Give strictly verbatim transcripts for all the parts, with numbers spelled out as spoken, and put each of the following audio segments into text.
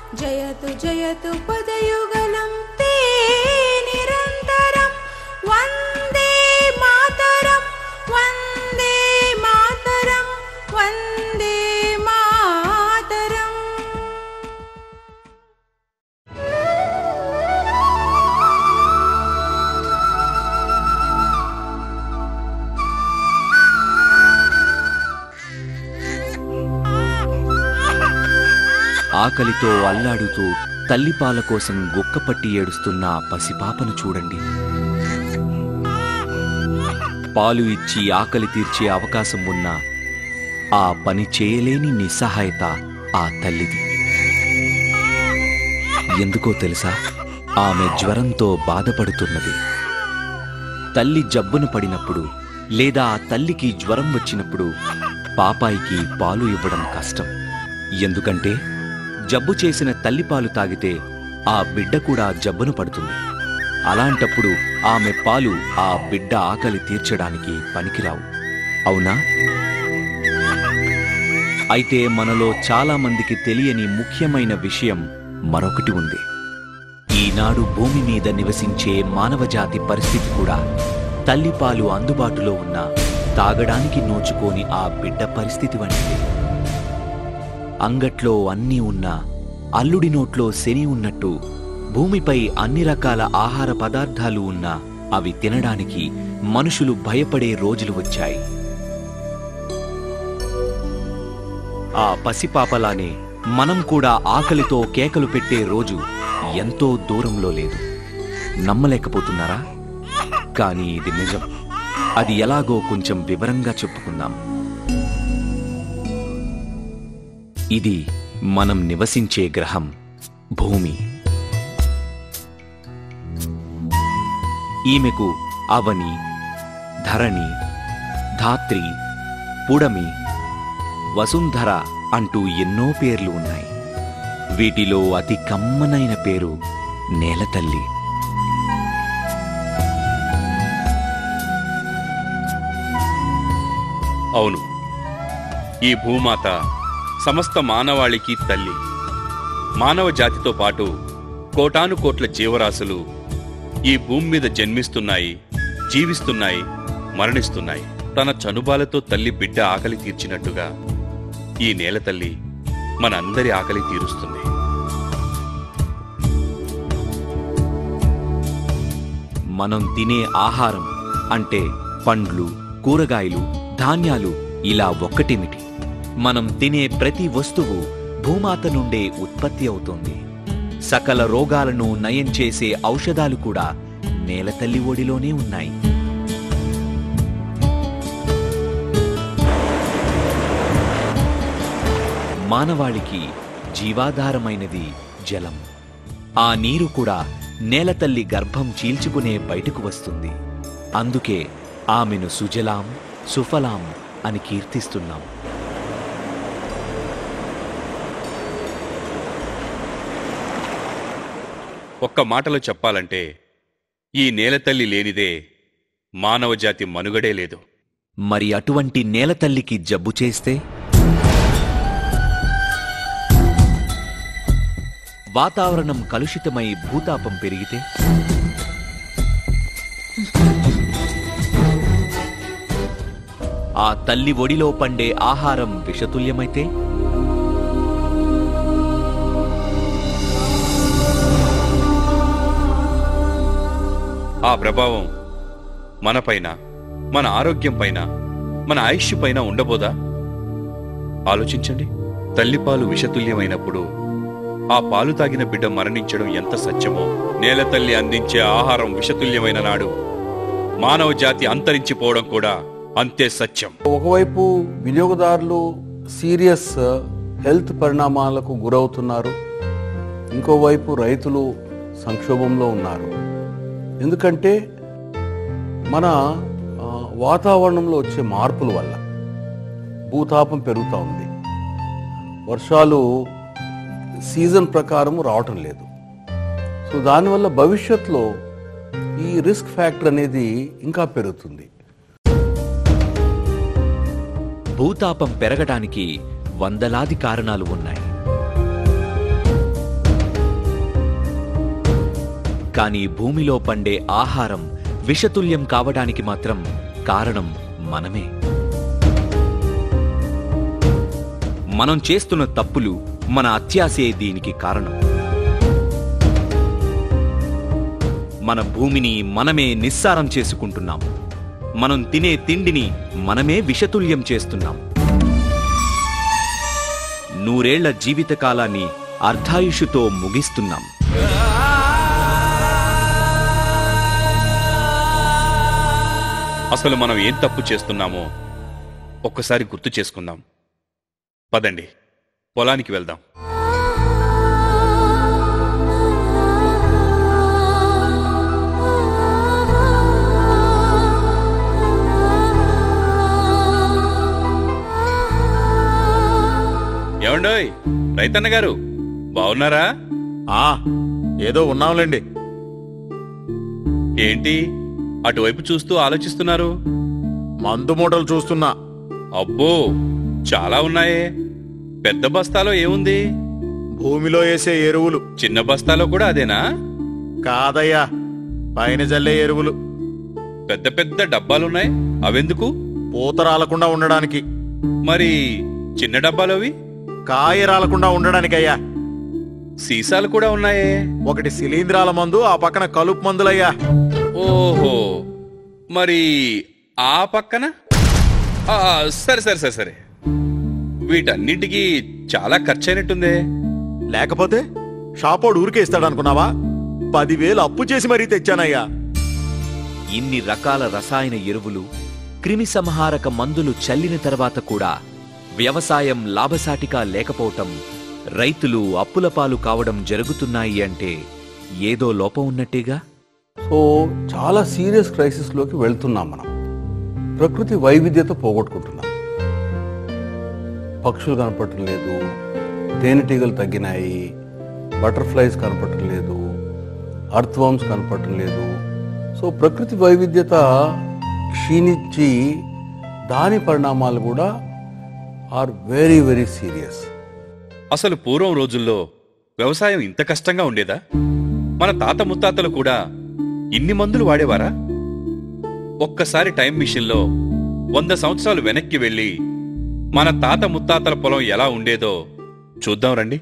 జయతు జయతు పదయుగలం తే నిరంతరం వందే మాతరం వందే మాతరం వందే మాతరం. ఆకలితో అల్లాడుతూ తల్లిపాల కోసం గుక్కపట్టి ఏడుస్తున్న పసిపాపను చూడండి. పాలు ఇచ్చి ఆకలి తీర్చే అవకాశం ఉన్నా ఆ పని చేయలేని నిస్సహాయత ఆ తల్లిది. ఎందుకో తెలుసా? ఆమె జ్వరంతో బాధపడుతున్నది. తల్లి జబ్బున పడినప్పుడు లేదా ఆ తల్లికి జ్వరం వచ్చినప్పుడు పాపాయికి పాలు ఇవ్వడం కష్టం. ఎందుకంటే జబ్బు చేసిన తల్లిపాలు తాగితే ఆ బిడ్డ కూడా జబ్బును పడుతుంది. అలాంటప్పుడు ఆమె పాలు ఆ బిడ్డ ఆకలి తీర్చడానికి పనికిరావు, అవునా? అయితే మనలో చాలా మందికి తెలియని ముఖ్యమైన విషయం మరొకటి ఉంది. ఈనాడు భూమి మీద నివసించే మానవజాతి పరిస్థితి కూడా తల్లిపాలు అందుబాటులో ఉన్న తాగడానికి నోచుకోని ఆ బిడ్డ పరిస్థితి వంటిది. అంగట్లో అన్నీ ఉన్నా అల్లుడి నోట్లో శని ఉన్నట్టు భూమిపై అన్ని రకాల ఆహార పదార్థాలు ఉన్నా అవి తినడానికి మనుషులు భయపడే రోజులు వచ్చాయి. ఆ పసిపాపలానే మనం కూడా ఆకలితో కేకలు పెట్టే రోజు ఎంతో దూరంలో లేదు. నమ్మలేకపోతున్నారా? కానీ ఇది నిజం. అది ఎలాగో కొంచెం వివరంగా చెప్పుకుందాం. ఇది మనం నివసించే గ్రహం భూమి. ఈమెకు అవని, ధరణి, ధాత్రి, పుడమి, వసుంధర అంటూ ఎన్నో పేర్లు ఉన్నాయి. వీటిలో అతి కమ్మనైన పేరు నేలతల్లి. అవును, ఈ భూమాత సమస్త మానవాళికి తల్లి. మానవ జాతితో పాటు కోటాను కోట్ల జీవరాశులు ఈ భూమి మీద జన్మిస్తున్నాయి, జీవిస్తున్నాయి, మరణిస్తున్నాయి. తన చనుబాలతో తల్లి బిడ్డ ఆకలి తీర్చినట్టుగా ఈ నేల తల్లి మన అందరి ఆకలి తీరుస్తుంది. మనం తినే ఆహారం అంటే పండ్లు, కూరగాయలు, ధాన్యాలు ఇలా ఒక్కటేమిటి, మనం తినే ప్రతి వస్తువు భూమాత నుండే ఉత్పత్తి అవుతోంది. సకల రోగాలను నయం చేసే ఔషధాలు కూడా నేలతల్లి ఒడిలోనే ఉన్నాయి. మానవాళికి జీవాధారమైనది జలం. ఆ నీరు కూడా నేలతల్లి గర్భం చీల్చుకునే బయటకు వస్తుంది. అందుకే ఆమెను సుజలాం సుఫలాం అని కీర్తిస్తున్నాం. ఒక్క మాటలో చెప్పాలంటే ఈ నేలతల్లి లేనిదే మానవజాతి మనుగడే లేదు. మరి అటువంటి నేలతల్లికి జబ్బు చేస్తే, వాతావరణం కలుషితమై భూతాపం పెరిగితే, ఆ తల్లి ఒడిలో పండే ఆహారం విషతుల్యమైతే, ఆ ప్రభావం మనపైన, మన ఆరోగ్యం పైన, మన ఆయుష్ పైన ఉండబోదా? ఆలోచించండి. తల్లిపాలు విషతుల్యమైనప్పుడు ఆ పాలు తాగిన బిడ్డ మరణించడం ఎంత సత్యమో, నేలతల్లి అందించే ఆహారం విషతుల్యమైన నాడు మానవ జాతి అంతరించిపోవడం కూడా అంతే సత్యం. ఒకవైపు వినియోగదారులు సీరియస్ హెల్త్ పరిణామాలకు గురవుతున్నారు, ఇంకోవైపు రైతులు సంక్షోభంలో ఉన్నారు. ఎందుకంటే మన వాతావరణంలో వచ్చే మార్పుల వల్ల భూతాపం పెరుగుతూ ఉంది. వర్షాలు సీజన్ ప్రకారం రావటం లేదు. సో దానివల్ల భవిష్యత్తులో ఈ రిస్క్ ఫ్యాక్టర్ అనేది ఇంకా పెరుగుతుంది. భూతాపం పెరగడానికి వందలాది కారణాలు ఉన్నాయి. కానీ భూమిలో పండే ఆహారం విషతుల్యం కావడానికి మాత్రం కారణం మనమే. మనం చేస్తున్న తప్పులు, మన అత్యాశే దీనికి కారణం. మన భూమిని మనమే నిస్సారం చేసుకుంటున్నాం. మనం తినే తిండిని మనమే విషతుల్యం చేస్తున్నాం. నూరేళ్ల జీవితకాలాన్ని అర్ధాయుషుతో ముగిస్తున్నాం. అసలు మనం ఏం తప్పు చేస్తున్నామో ఒక్కసారి గుర్తు చేసుకుందాం. పదండి, పొలానికి వెళ్దాం. ఏమండోయ్ రైతన్న గారు, బావున్నారా? ఆ ఏదో ఉన్నాంలేండి. ఏంటి అటువైపు చూస్తూ ఆలోచిస్తున్నారు? మందు మూటలు చూస్తున్నా. అబ్బో, చాలా ఉన్నాయే. పెద్ద బస్తాలో ఏముంది? భూమిలో వేసే ఎరువులు. చిన్న బస్తాలో కూడా అదేనా? కాదయ్యా, పైన జల్లే ఎరువులు. పెద్ద పెద్ద డబ్బాలున్నాయి, అవెందుకు? పూత రాలకుండా ఉండడానికి. మరి చిన్న డబ్బాలవి? కాయ రాలకుండా ఉండడానికయ్యా. సీసాలు కూడా ఉన్నాయే. ఒకటి శిలీంధ్రాల మందు, ఆ పక్కన కలుపు మందులయ్యా. ఓహో, మరి ఆ పక్కన? ఆ, సరే సరే సరే సరే వీటన్నిటికీ చాలా ఖర్చయినట్టుందే. లేకపోతే షాపోడు ఊరికే ఇస్తాడనుకున్నావా? పదివేలు అప్పు చేసి మరీ తెచ్చానయ్యా. ఇన్ని రకాల రసాయన ఎరువులు, క్రిమి సంహారక మందులు చల్లిన తర్వాత కూడా వ్యవసాయం లాభసాటిగా లేకపోవటం, రైతులు అప్పుల పాలు కావడం జరుగుతున్నాయి అంటే ఏదో లోపం ఉన్నట్టేగా. సో చాలా సీరియస్ క్రైసిస్లోకి వెళ్తున్నాం. మనం ప్రకృతి వైవిధ్యత పోగొట్టుకుంటున్నాం. పక్షులు కనపడటం లేదు, తేనెటీగలు తగ్గినాయి, బటర్ఫ్లైస్ కనపడటం లేదు, అర్త్వామ్స్ కనపడటం లేదు. సో ప్రకృతి వైవిధ్యత క్షీణించి దాని పరిణామాలు కూడా ఆర్ వెరీ వెరీ సీరియస్. అసలు పూర్వం రోజుల్లో వ్యవసాయం ఇంత కష్టంగా ఉండేదా? మన తాత ముత్తాతలు కూడా ఇన్ని మందులు వాడేవారా? ఒక్కసారి టైం మిషన్లో వంద సంవత్సరాలు వెనక్కి వెళ్ళి మన తాత ముత్తాతల పొలం ఎలా ఉండేదో చూద్దాం రండి.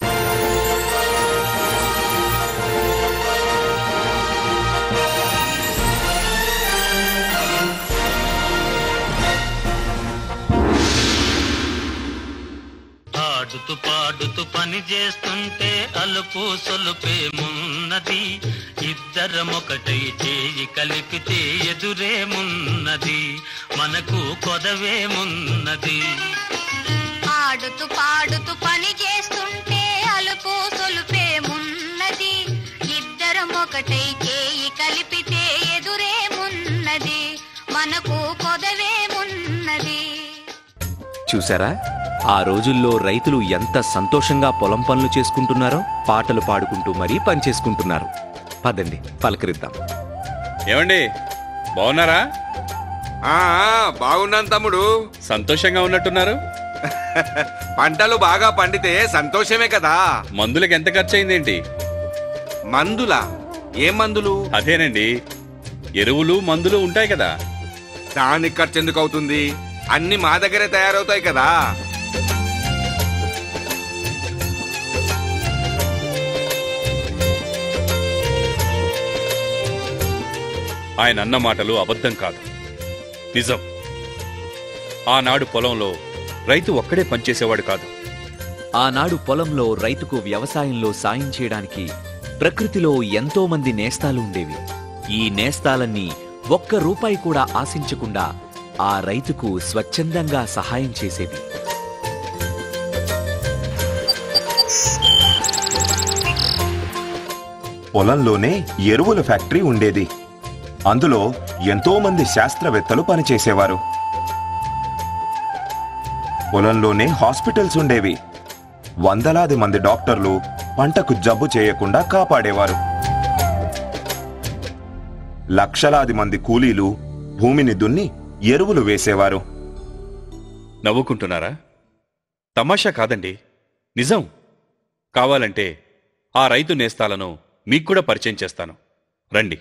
ఆడుతూ పాడుతూ పని చేస్తుంటే అలుపు సొలుపేమున్నది, ఇద్దరమొకటై చేయి కలిపితే ఎదురేమున్నది, మనకు కొదవేమున్నది. ఆడుతూ పాడుతూ పని చేస్తుంటే అలుపు సొలుపేమున్నది, ఇద్దరమొకటై చేయి కలిపితే ఎదురేమున్నది, మనకు కొదవేమున్నది. చూసారా, ఆ రోజుల్లో రైతులు ఎంత సంతోషంగా పొలం పనులు చేసుకుంటున్నారో, పాటలు పాడుకుంటూ మరీ పనిచేసుకుంటున్నారు. పదండి పలకరిద్దాం. ఏమండి, బాగున్నారా? బాగున్నాను తమ్ముడు. సంతోషంగా ఉన్నట్టున్నారు. పంటలు బాగా పండితే సంతోషమే కదా. మందులకి ఎంత ఖర్చు అయిందేంటి? మందులా? ఏం మందులు? అదేనండి, ఎరువులు మందులు ఉంటాయి కదా. దానికి ఖర్చు ఎందుకు అవుతుంది? అన్ని మా దగ్గరే తయారవుతాయి కదా. ఆయన అన్న మాటలు అబద్ధం కాదు, నిజం. ఆనాడు పొలంలో రైతు ఒక్కడే పనిచేసేవాడు కాదు. ఆనాడు పొలంలో రైతుకు వ్యవసాయంలో సాయం చేయడానికి ప్రకృతిలో ఎంతో మంది నేస్తాలు ఉండేవి. ఈ నేస్తాలన్నీ ఒక్క రూపాయి కూడా ఆశించకుండా ఆ రైతుకు స్వచ్ఛందంగా సహాయం చేసేవి. పొలంలోనే ఎరువుల ఫ్యాక్టరీ ఉండేది. అందులో ఎంతో మంది శాస్త్రవేత్తలు పనిచేసేవారు. పొలంలోనే హాస్పిటల్స్ ఉండేవి. వందలాది మంది డాక్టర్లు పంటకు జబ్బు చేయకుండా కాపాడేవారు. లక్షలాది మంది కూలీలు భూమిని దున్ని ఎరువులు వేసేవారు. నవ్వుకుంటున్నారా? తమాషా కాదండి, నిజం. కావాలంటే ఆ రైతు నేస్తాలను మీకు కూడా పరిచయం చేస్తాను, రండి.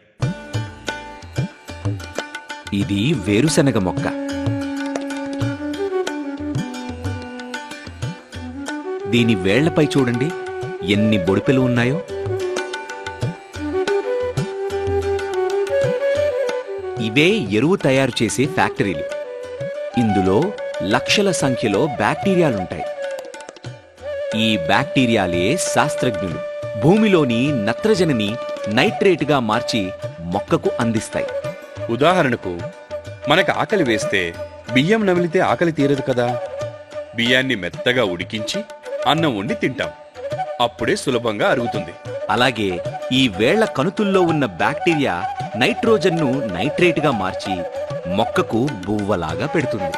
ఇది వేరుశనగ మొక్క. దీని వేళ్లపై చూడండి ఎన్ని బొడిపెలు ఉన్నాయో. ఇవే ఎరువు తయారు చేసే ఫ్యాక్టరీలు. ఇందులో లక్షల సంఖ్యలో బ్యాక్టీరియాలుంటాయి. ఈ బ్యాక్టీరియాలే శాస్త్రజ్ఞులు భూమిలోని నత్రజనిని నైట్రేట్గా మార్చి మొక్కకు అందిస్తాయి. ఉదాహరణకు మనకు ఆకలి వేస్తే బియ్యం నమిలితే ఆకలి తీరదు కదా. బియ్యాన్ని మెత్తగా ఉడికించి అన్నం వండి తింటాం, అప్పుడే సులభంగా అరుగుతుంది. అలాగే ఈ వేళ్ల కణుతుల్లో ఉన్న బ్యాక్టీరియా నైట్రోజన్ను నైట్రేట్గా మార్చి మొక్కకు బువ్వలాగా పెడుతుంది.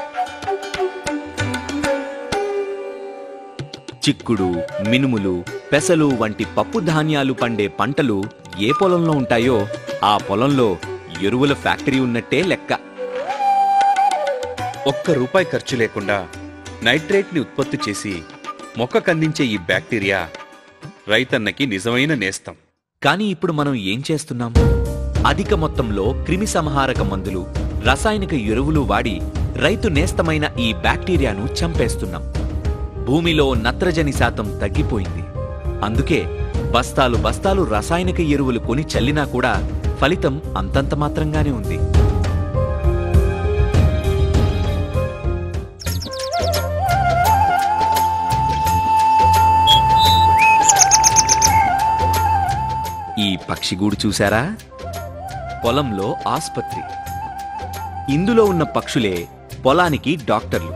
చిక్కుడు, మినుములు, పెసలు వంటి పప్పు ధాన్యాలు పండే పంటలు ఏ పొలంలో ఉంటాయో ఆ పొలంలో ఎరువుల ఫ్యాక్టరీ ఉన్నట్టే లెక్క. ఒక్క రూపాయి ఖర్చు లేకుండా నైట్రేట్ని ఉత్పత్తి చేసి మొక్కకందించే ఈ బ్యాక్టీరియా రైతన్నకి నిజమైన నేస్తం. కానీ ఇప్పుడు మనం ఏం చేస్తున్నాం? అధిక మొత్తంలో క్రిమి సంహారక మందులు, రసాయనిక ఎరువులు వాడి రైతు నేస్తమైన ఈ బ్యాక్టీరియాను చంపేస్తున్నాం. భూమిలో నత్రజని శాతం తగ్గిపోయింది. అందుకే బస్తాలు బస్తాలు రసాయనిక ఎరువులు కొని చల్లినా కూడా ఫలితం అంతంత మాత్రంగానే ఉంది. ఈ పక్షిగూడు చూశారా? పొలంలో ఆస్పత్రి. ఇందులో ఉన్న పక్షులే పొలానికి డాక్టర్లు.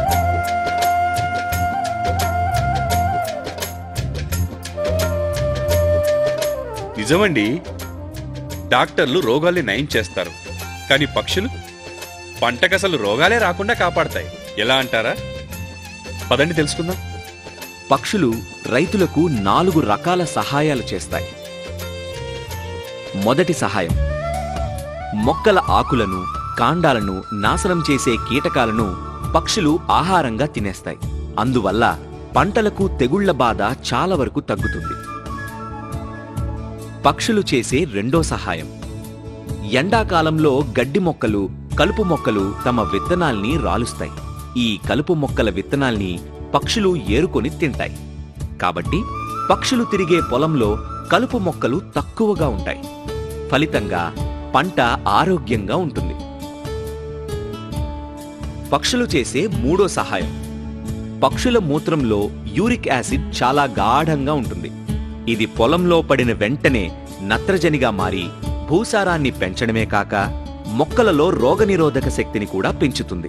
నిజమండి, డాక్టర్లు రోగాల్ని నయం చేస్తారు, కానీ పక్షులు పంటకసలు రోగాలే రాకుండా కాపాడతాయి. ఎలా అంటారా? పదండి తెలుసుకుందాం. పక్షులు రైతులకు నాలుగు రకాల సహాయాలు చేస్తాయి. మొదటి సహాయం, మొక్కల ఆకులను, కాండాలను నాశనం చేసే కీటకాలను పక్షులు ఆహారంగా తినేస్తాయి. అందువల్ల పంటలకు తెగుళ్ల బాధ చాలా వరకు తగ్గుతుంది. పక్షులు చేసే రెండో సహాయం, ఎండాకాలంలో గడ్డి మొక్కలు, కలుపు మొక్కలు తమ విత్తనాల్ని రాలుస్తాయి. ఈ కలుపు మొక్కల విత్తనాల్ని పక్షులు ఏరుకొని తింటాయి. కాబట్టి పక్షులు తిరిగే పొలంలో కలుపు మొక్కలు తక్కువగా ఉంటాయి. ఫలితంగా పంట ఆరోగ్యంగా ఉంటుంది. పక్షులు చేసే మూడో సహాయం, పక్షుల మూత్రంలో యూరిక్ యాసిడ్ చాలా గాఢంగా ఉంటుంది. ఇది పొలంలో పడిన వెంటనే నత్రజనిగా మారి భూసారాన్ని పెంచడమే కాక మొక్కలలో రోగనిరోధక శక్తిని కూడా పెంచుతుంది.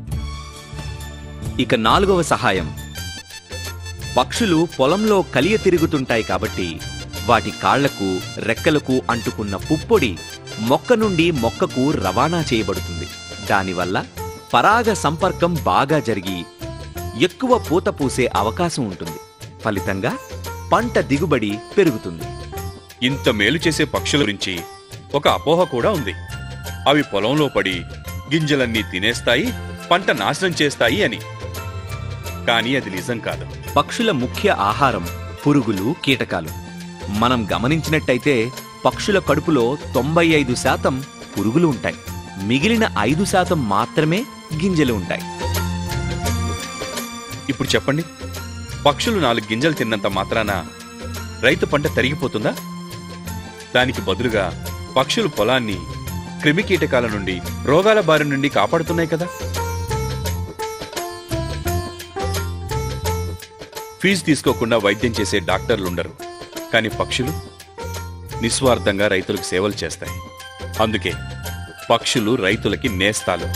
ఇక నాలుగవ సహాయం, పక్షులు పొలంలో కలియ తిరుగుతుంటాయి కాబట్టి వాటి కాళ్లకు, రెక్కలకు అంటుకున్న పుప్పొడి మొక్క నుండి మొక్కకు రవాణా చేయబడుతుంది. దానివల్ల పరాగ సంపర్కం బాగా జరిగి ఎక్కువ పూత పూసే అవకాశం ఉంటుంది. ఫలితంగా పంట దిగుబడి పెరుగుతుంది. ఇంత మేలు చేసే పక్షుల గురించి ఒక అపోహ కూడా ఉంది. అవి పొలంలో పడి గింజలన్నీ తినేస్తాయి, పంట నాశనం చేస్తాయి అని. కానీ అది నిజం కాదు. పక్షుల ముఖ్య ఆహారం పురుగులు, కీటకాలు. మనం గమనించినట్టయితే పక్షుల కడుపులో తొంభై ఐదు శాతం పురుగులు ఉంటాయి. మిగిలిన ఐదు శాతం మాత్రమే గింజలు ఉంటాయి. ఇప్పుడు చెప్పండి, పక్షులు నాలుగు గింజలు తిన్నంత మాత్రాన రైతు పంట తరిగిపోతుందా? దానికి బదులుగా పక్షులు పొలాన్ని క్రిమి కీటకాల నుండి, రోగాల బారి నుండి కాపాడుతున్నాయి కదా. ఫీజు తీసుకోకుండా వైద్యం చేసే డాక్టర్లుండరు, కానీ పక్షులు నిస్వార్థంగా రైతులకు సేవలు చేస్తాయి. అందుకే పక్షులు రైతులకి నేస్తాలు.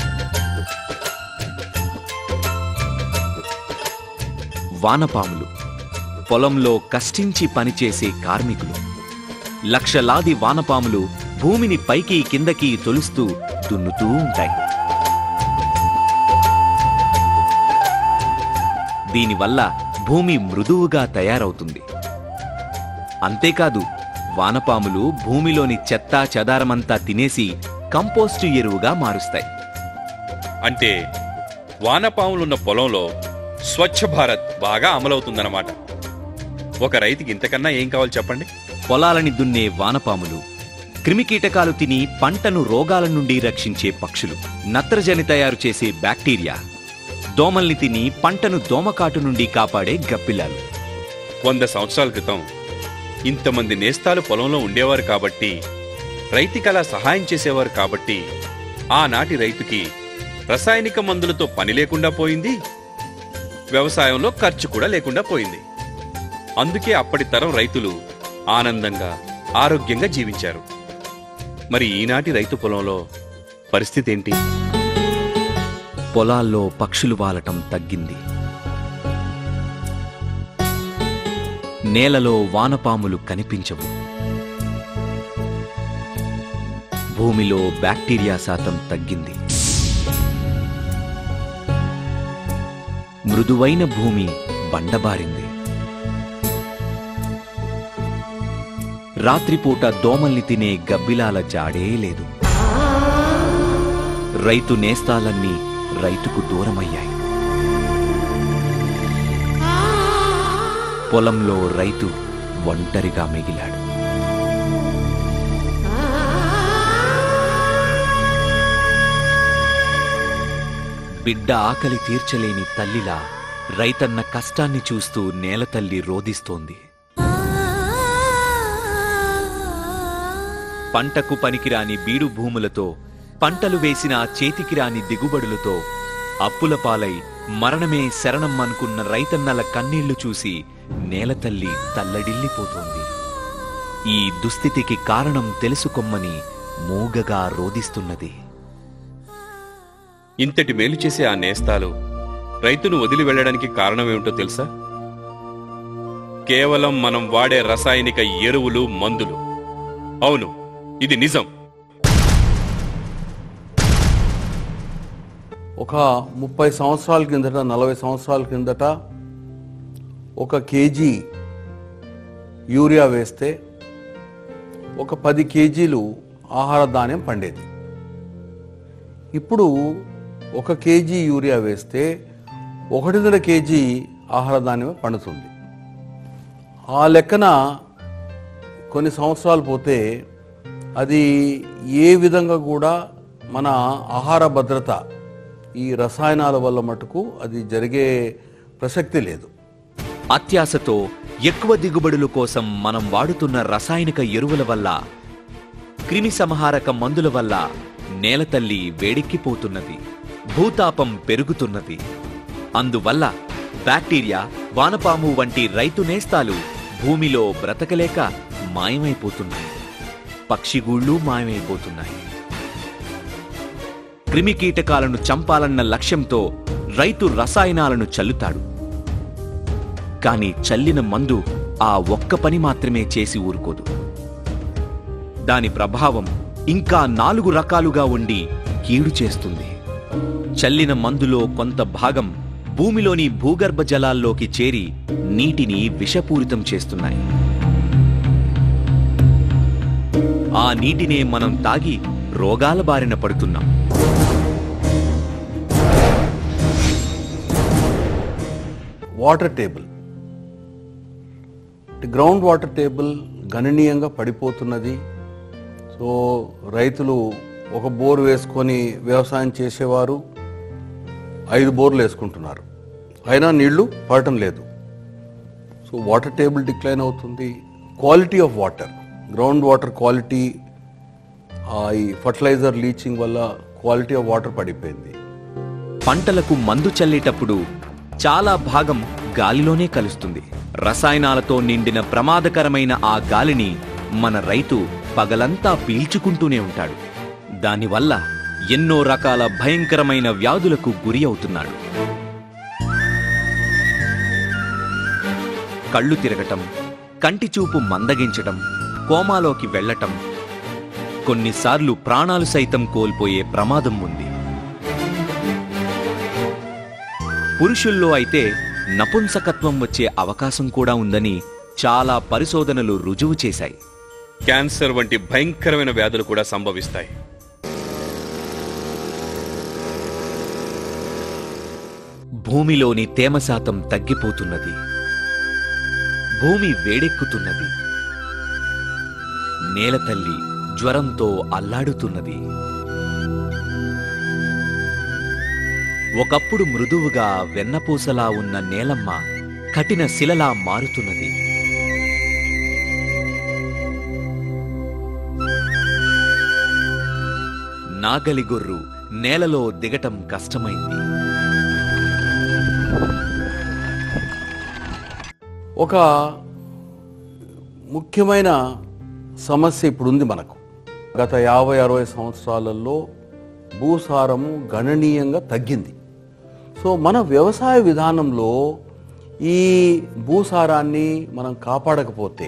వానపాములు పొలంలో కష్టించి పనిచేసే కార్మికులు. లక్షలాది వానపాములు భూమిని పైకి కిందకి తొలుస్తూ దున్నుతూ ఉంటాయి. దీనివల్ల భూమి మృదువుగా తయారవుతుంది. అంతేకాదు, వానపాములు భూమిలోని చెత్తా చెదారమంతా తినేసి కంపోస్టు ఎరువుగా మారుస్తాయి. అంటే వానపాములున్న పొలంలో స్వచ్ఛ భారత్ బాగా అమలవుతుందన్నమాట. ఒక రైతుకి ఇంతకన్నా ఏం కావాలి చెప్పండి? పొలాలని దున్నే వానపాములు, క్రిమికీటకాలు తిని పంటను రోగాల నుండి రక్షించే పక్షులు, నత్రజని తయారు చేసే బ్యాక్టీరియా, దోమల్ని తిని పంటను దోమకాటు నుండి కాపాడే గబ్బిలాలు. వంద సంవత్సరాల క్రితం ఇంతమంది నేస్తాలు పొలంలో ఉండేవారు కాబట్టి, రైతుకి అలా సహాయం చేసేవారు కాబట్టి ఆనాటి రైతుకి రసాయనిక మందులతో పని లేకుండా పోయింది, వ్యవసాయంలో ఖర్చు కూడా లేకుండా పోయింది. అందుకే అప్పటి తరం రైతులు ఆనందంగా ఆరోగ్యంగా జీవించారు. మరి ఈనాటి రైతు పొలంలో పరిస్థితి ఏంటి? పొలాల్లో పక్షులు వాలటం తగ్గింది, నేలలో వానపాములు కనిపించవు, భూమిలో బ్యాక్టీరియా శాతం తగ్గింది, మృదువైన భూమి బండబారింది, రాత్రిపూట దోమల్ని తినే గబ్బిలాల జాడే లేదు. రైతు నేస్తాలన్నీ రైతుకు దూరమయ్యాయి. పొలంలో రైతు ఒంటరిగా మిగిలాడు. బిడ్డ ఆకలి తీర్చలేని తల్లిలా రైతన్న కష్టాన్ని చూస్తూ నేలతల్లి రోదిస్తోంది. పంటకు పనికిరాని బీడు భూములతో, పంటలు వేసిన చేతికి రాని దిగుబడులతో అప్పుల పాలై మరణమే శరణం అనుకున్న రైతన్నల కన్నీళ్లు చూసి నేలతల్లి తల్లడిల్లిపోతోంది. ఈ దుస్థితికి కారణం తెలుసుకొమ్మని మూగగా రోదిస్తున్నది. ఇంతటి మేలు చేసే ఆ నేస్తాలు రైతును వదిలి వెళ్లడానికి కారణమేమిటో తెలుసా? కేవలం మనం వాడే రసాయనిక ఎరువులు, మందులు. అవును, ఇది నిజం. ఒక ముప్పై సంవత్సరాల కిందట, నలభై సంవత్సరాల కిందట ఒక కేజీ యూరియా వేస్తే ఒక పది కేజీలు ఆహార ధాన్యం పండేది. ఇప్పుడు ఒక కేజీ యూరియా వేస్తే ఒకటిన్నర కేజీ ఆహార ధాన్యమే పండుతుంది. ఆ లెక్కన కొన్ని సంవత్సరాలు పోతే అది ఏ విధంగా కూడా మన ఆహార భద్రత ఈ రసాయనాల వల్ల మటుకు అది జరిగే ప్రసక్తి లేదు. అత్యాశతో ఎక్కువ దిగుబడుల కోసం మనం వాడుతున్న రసాయనిక ఎరువుల వల్ల, క్రిమి సంహారక మందుల వల్ల నేలతల్లి వేడెక్కిపోతున్నది, భూతాపం పెరుగుతున్నది. అందువల్ల బ్యాక్టీరియా, వానపాము వంటి రైతు నేస్తాలు భూమిలో బ్రతకలేక మాయమైపోతున్నాయి. పక్షిగూళ్ళు మాయమైపోతున్నాయి. క్రిమికీటకాలను చంపాలన్న లక్ష్యంతో రైతు రసాయనాలను చల్లుతాడు. కాని చల్లిన మందు ఆ ఒక్క పని మాత్రమే చేసి ఊరుకోదు. దాని ప్రభావం ఇంకా నాలుగు రకాలుగా ఉండి కీడు చేస్తుంది. చల్లిన మందులో కొంత భాగం భూమిలోని భూగర్భ జలాల్లోకి చేరి నీటిని విషపూరితం చేస్తున్నాయి. ఆ నీటినే మనం తాగి రోగాల బారిన పడుతున్నాం. Water table, ground water table గణనీయంగా పడిపోతున్నది. సో రైతులు ఒక బోర్ వేసుకొని వ్యవసాయం చేసేవారు ఐదు బోర్లు వేసుకుంటున్నారు, అయినా నీళ్లు పడటం లేదు. సో వాటర్ టేబుల్ డిక్లైన్ అవుతుంది. Quality of water, ground water quality, ఈ ఫర్టిలైజర్ లీచింగ్ వల్ల క్వాలిటీ ఆఫ్ వాటర్ పడిపోయింది. పంటలకు మందు చల్లేటప్పుడు చాలా భాగం గాలిలోనే కలుస్తుంది. రసాయనాలతో నిండిన ప్రమాదకరమైన ఆ గాలిని మన రైతు పగలంతా పీల్చుకుంటూనే ఉంటాడు. దానివల్ల ఎన్నో రకాల భయంకరమైన వ్యాధులకు గురి అవుతున్నాడు. కళ్ళు తిరగటం, కంటి చూపు మందగించటం, కోమాలోకి వెళ్లటం, కొన్నిసార్లు ప్రాణాలు సైతం కోల్పోయే ప్రమాదం ఉంది. పురుషుల్లో అయితే నపుంసకత్వం వచ్చే అవకాశం కూడా ఉందని చాలా పరిశోధనలు రుజువు చేశాయి. క్యాన్సర్ వంటి భయంకరమైన వ్యాధులు కూడా సంభవిస్తాయి. భూమిలోని తేమ శాతం తగ్గిపోతున్నది. భూమి వేడెక్కుతున్నది. నేలతల్లి జ్వరంతో అల్లాడుతున్నది. ఒకప్పుడు మృదువుగా వెన్నపూసలా ఉన్న నేలమ్మ కఠిన శిలలా మారుతున్నది. నాగలిగొర్రు నేలలో దిగటం కష్టమైంది. ఒక ముఖ్యమైన సమస్య ఇప్పుడుంది మనకు. గత యాభై అరవై సంవత్సరాలలో భూసారము గణనీయంగా తగ్గింది. సో మన వ్యవసాయ విధానంలో ఈ భూసారాన్ని మనం కాపాడకపోతే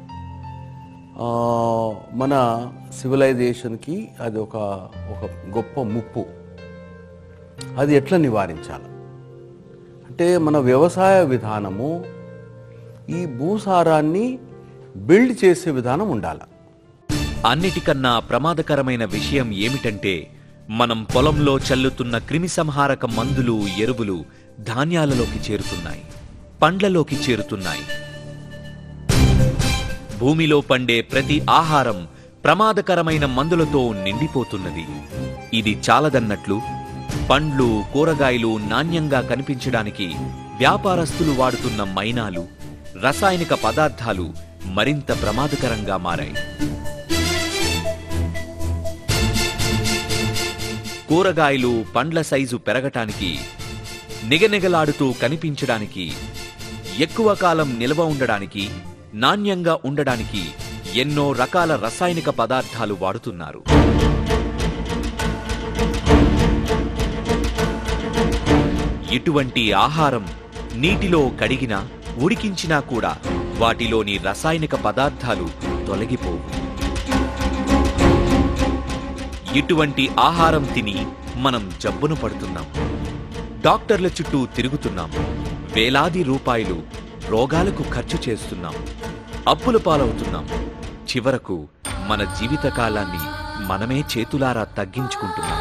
మన సివిలైజేషన్కి అది ఒక ఒక గొప్ప ముప్పు. అది ఎట్లా నివారించాలి అంటే మన వ్యవసాయ విధానము ఈ భూసారాన్ని బిల్డ్ చేసే విధానం ఉండాలి. అన్నిటికన్నా ప్రమాదకరమైన విషయం ఏమిటంటే మనం పొలంలో చల్లుతున్న క్రిమిసంహారక మందులు, ఎరువులు ధాన్యాలలోకి చేరుతున్నాయి, పండ్లలోకి చేరుతున్నాయి. భూమిలో పండే ప్రతి ఆహారం ప్రమాదకరమైన మందులతో నిండిపోతున్నది. ఇది చాలదన్నట్లు పండ్లు, కూరగాయలు నాణ్యంగా కనిపించడానికి వ్యాపారస్తులు వాడుతున్న మైనాలు, రసాయనిక పదార్థాలు మరింత ప్రమాదకరంగా మారాయి. కూరగాయలు, పండ్ల సైజు పెరగటానికి, నిగనిగలాడుతూ కనిపించడానికి, ఎక్కువ కాలం నిల్వ ఉండడానికి, నాణ్యంగా ఉండడానికి ఎన్నో రకాల రసాయనిక పదార్థాలు వాడుతున్నారు. ఇటువంటి ఆహారం నీటిలో కడిగినా, ఉడికించినా కూడా వాటిలోని రసాయనిక పదార్థాలు తొలగిపోవు. ఇటువంటి ఆహారం తిని మనం జబ్బును పడుతున్నాం. డాక్టర్ల చుట్టూ తిరుగుతున్నాం. వేలాది రూపాయలు రోగాలకు ఖర్చు చేస్తున్నాం. అప్పుల పాలవుతున్నాం. చివరకు మన జీవితకాలాన్ని మనమే చేతులారా తగ్గించుకుంటున్నాం.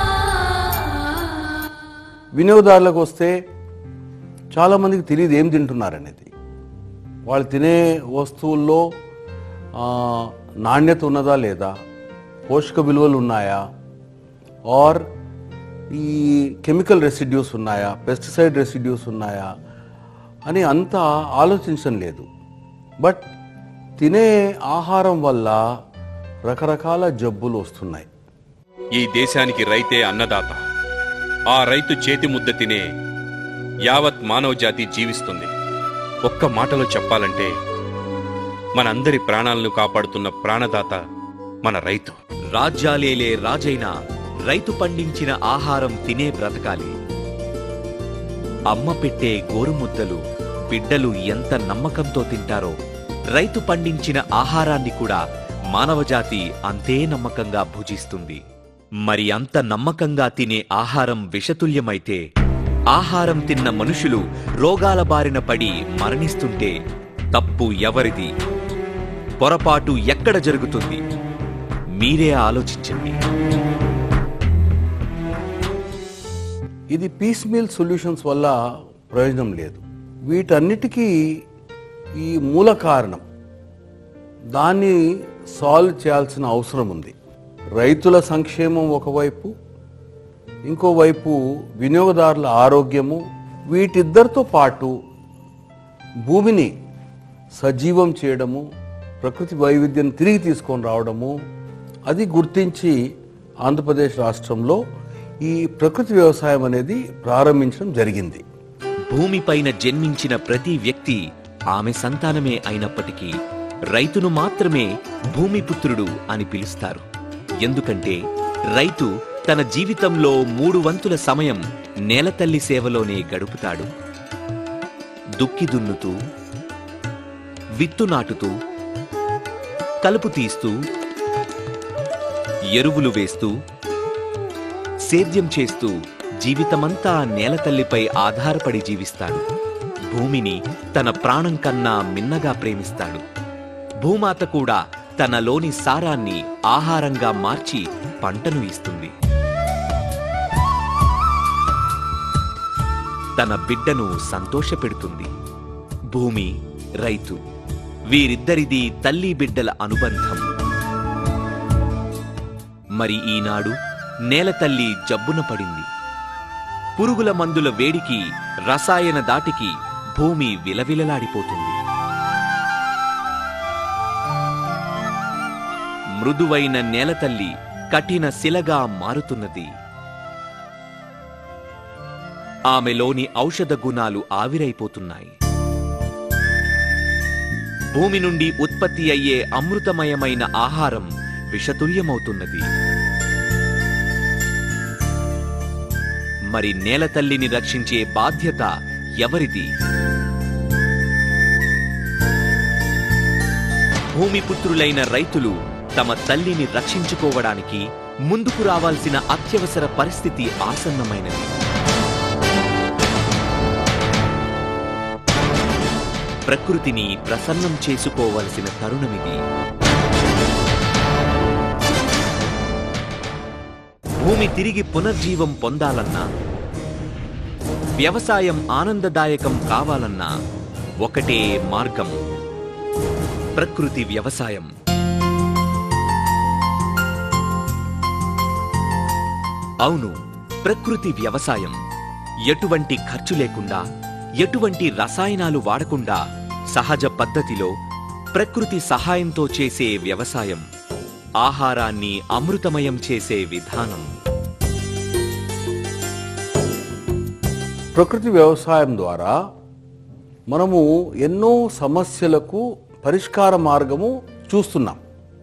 వినియోగదారులకు వస్తే చాలామందికి తెలియదు ఏం తింటున్నారనేది. వాళ్ళు తినే వస్తువుల్లో నాణ్యత ఉన్నదా లేదా, పోషక విలువలు ఉన్నాయా, ఆర్ ఈ కెమికల్ రెసిడ్యూస్ ఉన్నాయా, పెస్టిసైడ్ రెసిడ్యూస్ ఉన్నాయా అని అంతా ఆలోచించడం లేదు. బట్ తినే ఆహారం వల్ల రకరకాల జబ్బులు వస్తున్నాయి. ఈ దేశానికి రైతే అన్నదాత. ఆ రైతు చేతి ముద్ద తినే యావత్ మానవ జాతి జీవిస్తుంది. ఒక్క మాటలో చెప్పాలంటే మనందరి ప్రాణాలను కాపాడుతున్న ప్రాణదాత మన రైతు. రాజ్యాలేలే రాజైనా రైతు పండించిన ఆహారం తినే బ్రతకాలి. అమ్మ పెట్టే గోరుముద్దలు బిడ్డలు ఎంత నమ్మకంతో తింటారో రైతు పండించిన ఆహారాన్ని కూడా మానవజాతి అంతే నమ్మకంగా భుజిస్తుంది. మరి అంత నమ్మకంగా తినే ఆహారం విషతుల్యమైతే, ఆహారం తిన్న మనుషులు రోగాల బారిన పడి మరణిస్తుంటే తప్పు ఎవరిది? పొరపాటు ఎక్కడ జరుగుతుంది? మీరే ఆలోచించండి. ఇది పీస్ మీల్ సొల్యూషన్స్ వల్ల ప్రయోజనం లేదు. వీటన్నిటికీ ఈ మూల కారణం, దాన్ని సాల్వ్ చేయాల్సిన అవసరం ఉంది. రైతుల సంక్షేమం ఒకవైపు, ఇంకోవైపు వినియోగదారుల ఆరోగ్యము. వీటిద్దరితో పాటు భూమిని సజీవం చేయడము, ప్రకృతి వైవిధ్యం తిరిగి తీసుకొని రావడము, అది గుర్తించి ఆంధ్రప్రదేశ్ రాష్ట్రంలో ఈ ప్రకృతి వ్యవసాయం అనేది ప్రారంభించడం జరిగింది. భూమిపైన జన్మించిన ప్రతి వ్యక్తి ఆమె సంతానమే అయినప్పటికీ రైతును మాత్రమే భూమిపుత్రుడు అని పిలుస్తారు. ఎందుకంటే రైతు తన జీవితంలో మూడు వంతుల సమయం నేలతల్లి సేవలోనే గడుపుతాడు. దుక్కి దున్నుతూ, విత్తు నాటుతూ, కలుపు తీస్తూ, ఎరువులు వేస్తూ, సేద్యం చేస్తూ జీవితమంతా నేలతల్లిపై ఆధారపడి జీవిస్తాడు. భూమిని తన ప్రాణం కన్నా మిన్నగా ప్రేమిస్తాడు. భూమాత కూడా తనలోని సారాన్ని ఆహారంగా మార్చి పంటను ఇస్తుంది. తన బిడ్డను సంతోషపెడుతుంది. భూమి రైతు. వీరిద్దరిది తల్లి బిడ్డల అనుబంధం. మరి ఈనాడు నేలతల్లి జబ్బున పడింది. పురుగుల మందుల వేడికి, రసాయన దాటికి భూమి విలవిలలాడిపోతుంది. మృదువైన నేలతల్లి కఠిన శిలగా మారుతున్నది. ఆమెలోని ఔషధ గుణాలు ఆవిరైపోతున్నాయి. భూమి నుండి ఉత్పత్తి అయ్యే అమృతమయమైన ఆహారం విషతుల్యమవుతున్నది. మరి నేలతల్లిని రక్షించే బాధ్యత ఎవరిది? భూమిపుత్రులైన రైతులు తమ తల్లిని రక్షించుకోవడానికి ముందుకు రావాల్సిన అత్యవసర పరిస్థితి ఆసన్నమైనది. ప్రకృతిని ప్రసన్నం చేసుకోవలసిన తరుణమిది. భూమి తిరిగి పునర్జీవం పొందాలన్నా, వ్యవసాయం ఆనందదాయకం కావాలన్నా ఒకటే మార్గం: ప్రకృతి వ్యవసాయం. అవును, ప్రకృతి వ్యవసాయం. ఎటువంటి ఖర్చు లేకుండా, ఎటువంటి రసాయనాలు వాడకుండా సహజ పద్ధతిలో ప్రకృతి సహాయంతో చేసే వ్యవసాయం ఆహారాన్ని అమృతమయం చేసే విధానం. ప్రకృతి వ్యవసాయం ద్వారా మనము ఎన్నో సమస్యలకు పరిష్కార మార్గము చూస్తున్నాం.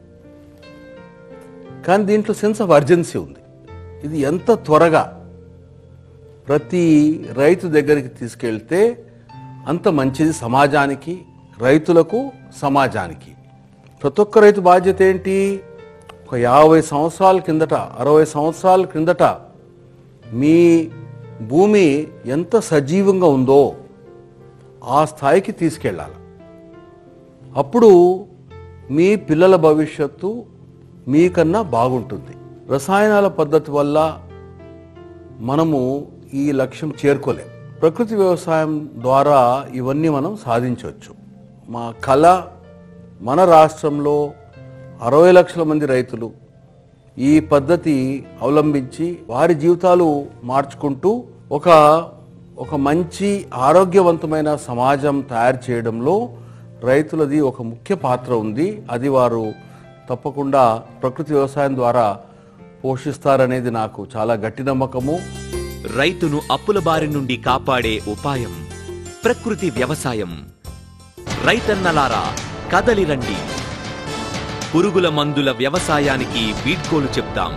కానీ దీంట్లో సెన్స్ ఆఫ్ అర్జెన్సీ ఉంది. ఇది ఎంత త్వరగా ప్రతి రైతు దగ్గరికి తీసుకెళ్తే అంత మంచిది సమాజానికి, రైతులకు, సమాజానికి. ప్రతి ఒక్క రైతు బాధ్యత ఏంటి? ఒక యాభై సంవత్సరాల కిందట, అరవై సంవత్సరాల క్రిందట మీ భూమి ఎంత సజీవంగా ఉందో ఆ స్థాయికి తీసుకెళ్ళాలి. అప్పుడు మీ పిల్లల భవిష్యత్తు మీకన్నా బాగుంటుంది. రసాయనాల పద్ధతి వల్ల మనము ఈ లక్ష్యం చేరుకోలేం. ప్రకృతి వ్యవసాయం ద్వారా ఇవన్నీ మనం సాధించవచ్చు. మా కళ, మన రాష్ట్రంలో అరవై లక్షల మంది రైతులు ఈ పద్ధతి అవలంబించి వారి జీవితాలు మార్చుకుంటూ ఒక ఒక మంచి ఆరోగ్యవంతమైన సమాజం తయారు చేయడంలో రైతులది ఒక ముఖ్య పాత్ర ఉంది. అది వారు తప్పకుండా ప్రకృతి వ్యవసాయం ద్వారా పోషిస్తారనేది నాకు చాలా గట్టి నమ్మకము. రైతును అప్పుల బారి నుండి కాపాడే ఉపాయం ప్రకృతి వ్యవసాయం. రైతన్నలారా కదలిరండి, పురుగుల మందుల వ్యవసాయానికి వీడ్కోలు చెప్తాం.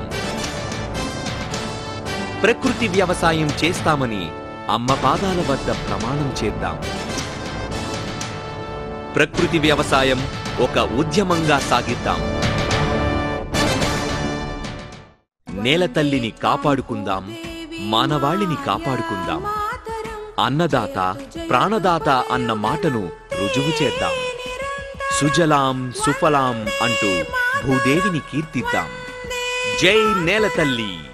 ప్రకృతి వ్యవసాయం చేస్తామని అమ్మ పాదాల వద్ద ప్రమాణం చేద్దాం. ప్రకృతి వ్యవసాయం ఒక ఉద్యమంగా సాగిద్దాం. నేలతల్లిని కాపాడుకుందాం, మానవాళిని కాపాడుకుందాం. అన్నదాత ప్రాణదాత అన్న మాటను రుజువు చేద్దాం. సుజలాం సుఫలాం అంటూ భూదేవిని కీర్తిద్దాం. జై నేలతల్లి.